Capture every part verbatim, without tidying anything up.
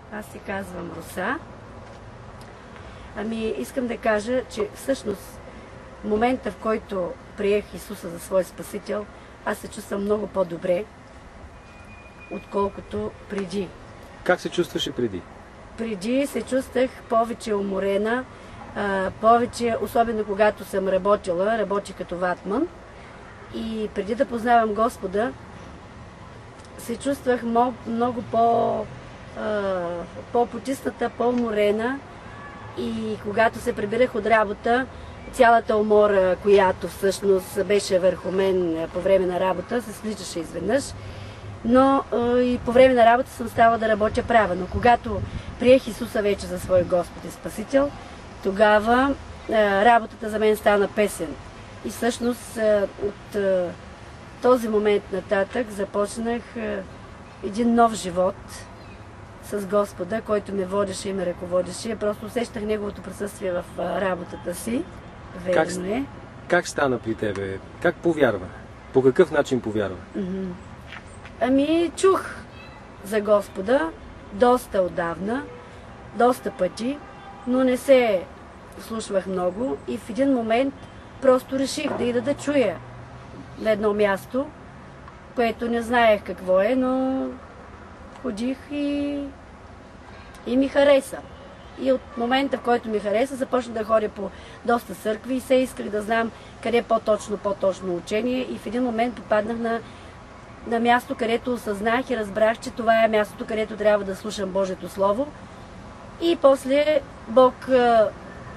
Аз се казвам Руса. Ами, искам да кажа, че всъщност в момента, в който приех Исуса за свой спасител, аз се чувствам много по-добре, отколкото преди. Как се чувстваше преди? Преди се чувствах повече уморена, повече, особено когато съм работила, работих като ватман. И преди да познавам Господа, се чувствах много по, по-потисната, по-уморена. И когато се прибирах от работа, цялата умора, която всъщност беше върху мен по време на работа, се сличаше изведнъж. Но и по време на работа съм стала да работя правилно. Когато приех Исуса вече за свой Господ и Спасител, тогава работата за мен стана песен. И всъщност от този момент нататък започнах един нов живот с Господа, който ме водеше и ме ръководеше. Просто усещах Неговото присъствие в работата си. Верно как, е. Как стана при тебе? Как повярва? По какъв начин повярва? Mm-hmm. Ами, чух за Господа доста отдавна, доста пъти, но не се слушвах много и в един момент просто реших да ида да чуя на едно място, което не знаех какво е, но ходих и, и ми хареса. И от момента, в който ми хареса, започнах да ходя по доста църкви и се исках да знам къде е по-точно, по-точно учение. И в един момент попаднах на, на място, където осъзнах и разбрах, че това е мястото, където трябва да слушам Божието Слово. И после Бог а,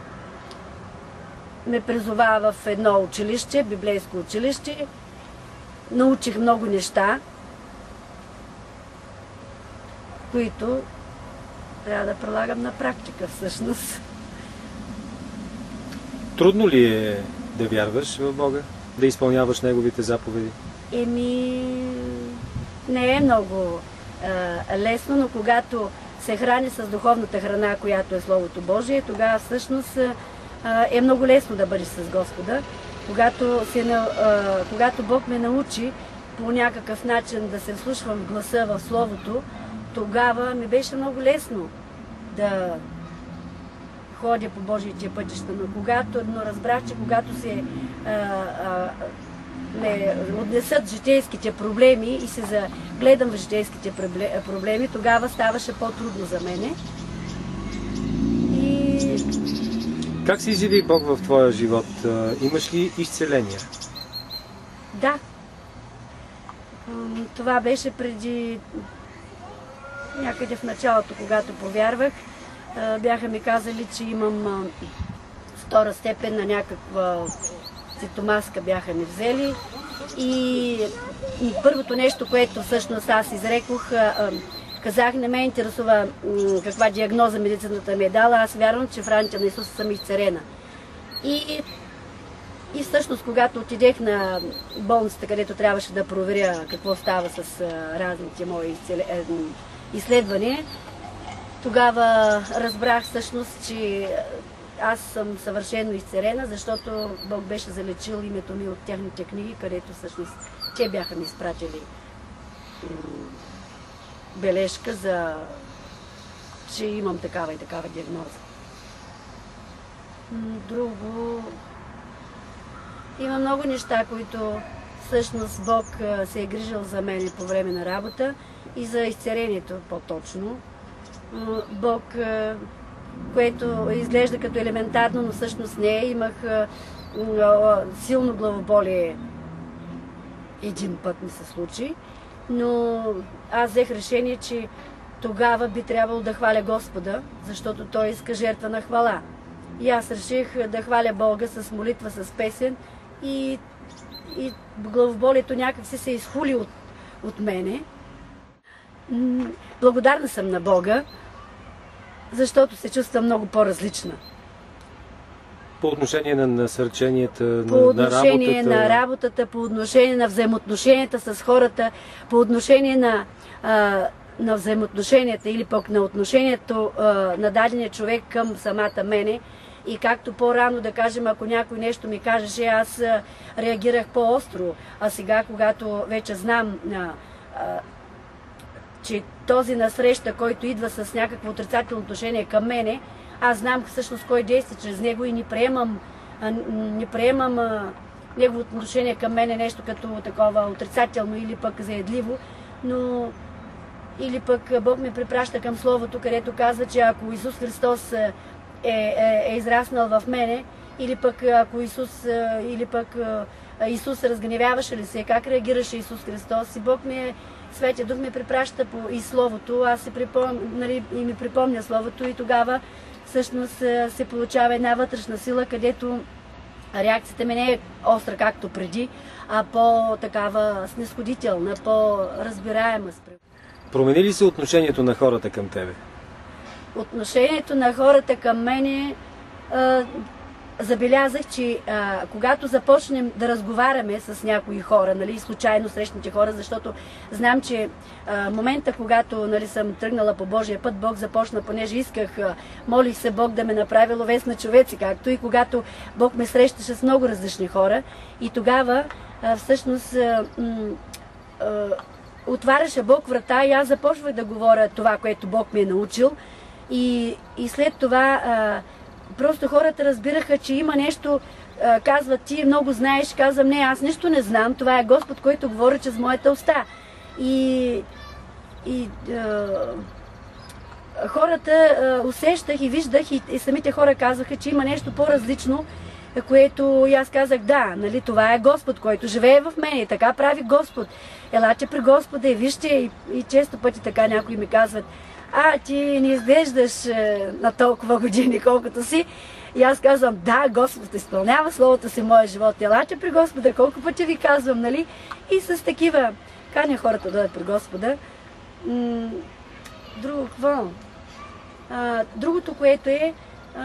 ме призова в едно училище, библейско училище. Научих много неща, които трябва да прилагам на практика всъщност. Трудно ли е да вярваш в Бога? Да изпълняваш Неговите заповеди? Еми, не е много а, лесно, но когато се храни с духовната храна, която е Словото Божие, тогава всъщност а, е много лесно да бъдеш с Господа. Когато, се, а, когато Бог ме научи по някакъв начин да се вслушвам в гласа в Словото, тогава ми беше много лесно да ходя по Божиите пътища. Но когато, но разбрах, че когато се а, а, ме отнесат житейските проблеми и се загледам в житейските проблеми, тогава ставаше по-трудно за мене. И... Как се изяви Бог в твоя живот? Имаш ли изцеления? Да. Това беше преди някъде в началото, когато повярвах. Бяха ми казали, че имам втора степен на някаква цитомаска, бяха ми взели. И, и първото нещо, което всъщност аз изрекох, казах, не ме интересува каква диагноза медицината ми е дала, аз вярвам, че в раните на Исуса съм изцелена. И, и всъщност, когато отидех на болницата, където трябваше да проверя какво става с разните мои изследвания, тогава разбрах всъщност, че аз съм съвършено изцелена, защото Бог беше залечил името ми от тяхните книги, където всъщност те бяха ми изпратили бележка, за че имам такава и такава диагноза. Друго... Има много неща, които всъщност Бог се е грижил за мен по време на работа и за изцелението по-точно. Бог, което изглежда като елементарно, но всъщност не е. Имах силно главоболие. Един път ми се случи, но аз взех решение, че тогава би трябвало да хваля Господа, защото Той иска жертва на хвала. И аз реших да хваля Бога с молитва, с песен и, и главоболието някак си се изхули от, от мене. Благодарна съм на Бога, защото се чувствам много по-различна. По отношение на насърченията, по на, отношение на работата... на работата, по отношение на взаимоотношенията с хората, по отношение на, а, на взаимоотношенията или пък на отношението а, на дадения човек към самата мене. И както по-рано, да кажем, ако някой нещо ми кажеше, аз а, реагирах по-остро. А сега, когато вече знам, а, а, че този насреща, който идва с някакво отрицателно отношение към мене, аз знам всъщност кой действа чрез него и не приемам, не приемам а, неговото отношение към мене нещо като такова отрицателно или пък заедливо, но или пък Бог ме препраща към Словото, където казва, че ако Исус Христос е, е, е израснал в мене, или пък ако Исус, или пък Исус разгневяваше ли се, как реагираше Исус Христос, и Бог ми е, Светия Дух ме препраща по и Словото, аз се припом... нали, и ми припомня Словото, и тогава всъщност се получава една вътрешна сила, където реакцията ми не е остра както преди, а по-такава снисходителна, по-разбираема. Промени ли се отношението на хората към тебе? Отношението на хората към мене, а, забелязах, че а, когато започнем да разговаряме с някои хора, нали, случайно срещните хора, защото знам, че а, момента, когато, нали, съм тръгнала по Божия път, Бог започна, понеже исках, а, молих се Бог да ме направи ловец на човеци, както и когато Бог ме срещаше с много различни хора, и тогава а, всъщност а, а, отваряше Бог врата и аз започвах да говоря това, което Бог ми е научил, и, и след това а, просто хората разбираха, че има нещо, а, казват, ти много знаеш, казвам, не, аз нищо не знам, това е Господ, който говори чрез моята уста. И, и а, хората а, усещах и виждах, и, и самите хора казваха, че има нещо по-различно, което и аз казах, да, нали, това е Господ, който живее в мен, и така прави Господ. Елате при Господа и вижте, и, и често пъти така някои ми казват, а, ти не изглеждаш е, на толкова години, колкото си. И аз казвам, да, Господ изпълнява Словото си в моя живот. Елате при Господа, колко пъти ви казвам, нали? И с такива каня хората да дойдат при Господа. М- друго, какво? А, другото, което е, а,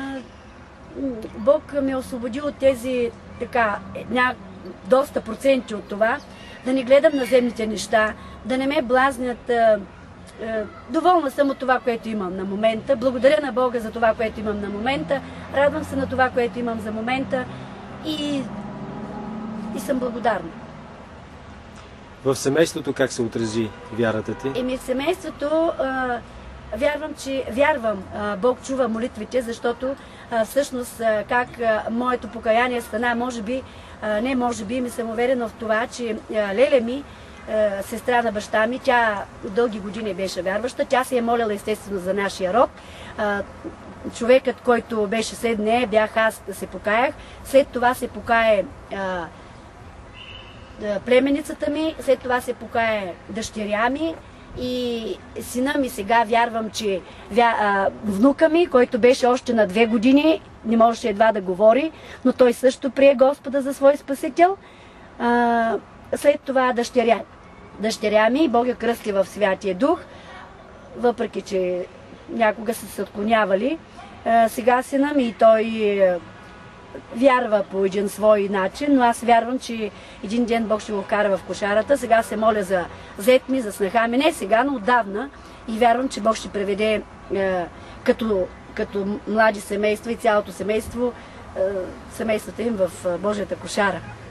Бог ме освободи от тези, така, ня, доста проценти от това, да не гледам на земните неща, да не ме блазнят. А, доволна съм от това, което имам на момента. Благодаря на Бога за това, което имам на момента. Радвам се на това, което имам за момента. И, и съм благодарна. В семейството как се отрази вярата ти? Еми в семейството а, вярвам, че вярвам, а, Бог чува молитвите, защото а, всъщност а, как а, моето покаяние стана, може би, а, не може би, ми съм уверена в това, че а, леля ми, сестра на баща ми, тя дълги години беше вярваща, тя се е молила естествено за нашия род. Човекът, който беше след нея, бях аз, да се покаях. След това се покае а, племеницата ми, след това се покае дъщеря ми и сина ми. Сега вярвам, че вя, а, внука ми, който беше още на две години, не можеше едва да говори, но той също прие Господа за свой спасител. А, след това дъщеря, дъщеря ми, Бог я кръсти в Святия Дух, въпреки че някога са се отклонявали. Сега сина ми, и той вярва по един свой начин, но аз вярвам, че един ден Бог ще го вкара в кошарата. Сега се моля за зет ми, за снаха ми, не сега, но отдавна, и вярвам, че Бог ще преведе като, като млади семейства и цялото семейство, семействата им в Божията кошара.